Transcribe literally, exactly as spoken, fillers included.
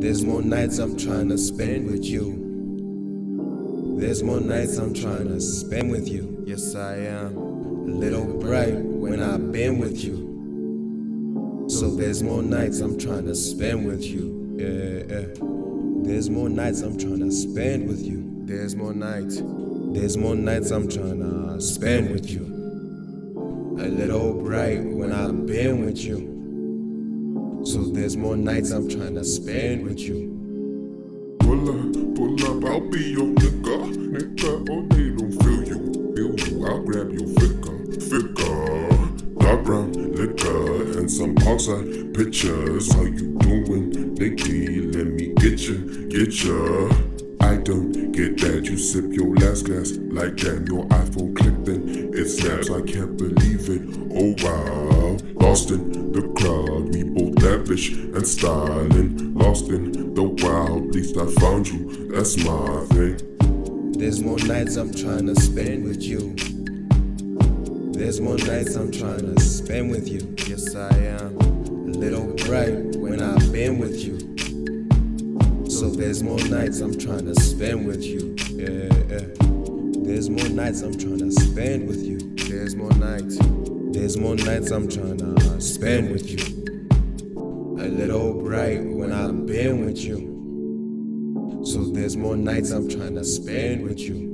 There's more nights I'm trying to spend with you. There's more nights I'm trying to spend with you. Yes, I am. A little bright when I've been with you. So there's more nights I'm trying to spend with you. Yeah, yeah. There's more nights I'm trying to spend with you. There's more nights. There's more nights I'm trying to spend with you. A little bright when I've been with you. So there's more nights I'm trying to spend with you. Pull up, pull up, I'll be your nigga. Nigga, oh they don't feel you, feel you. I'll grab your figure, figure. Dark brown liquor and some outside pictures. How you doing, Nikki? Let me get you, get you. I don't get that you sip your last glass like that. Your iPhone clipping, it snaps. I can't believe it. Oh wow, lost in the crowd. We both lavish and styling. Lost in the wild. At least I found you. That's my thing. There's more nights I'm trying to spend with you. There's more nights I'm trying to spend with you. Yes, I am. A little bright when I've been with you. So there's more nights I'm trying to spend with you. Yeah, yeah. There's more nights I'm trying to spend with you. There's more nights. There's more nights I'm trying to spend with you. A little bright when I've been with you. So there's more nights I'm trying to spend with you.